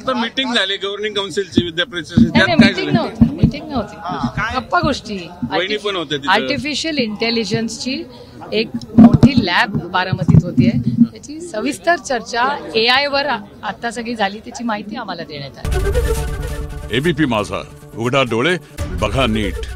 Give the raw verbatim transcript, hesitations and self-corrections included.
आता मीटिंग झाली गव्हर्निंग काउन्सिलची विद्यापीठाची, त्यात काय मीटिंग झालं? नव्हती मीटिंग नव्हती गप्पा गोष्टी. वहिनी पण होते तिथं. आर्टिफिशियल इंटेलिजन्सची एक मोठी लॅब बारामतीत होतीये, त्याची सविस्तर चर्चा ए आय वर आता सगळी झाली, त्याची माहिती आम्हाला देण्यात आली. एबीपी माझा, उघडा डोळे बघा नीट.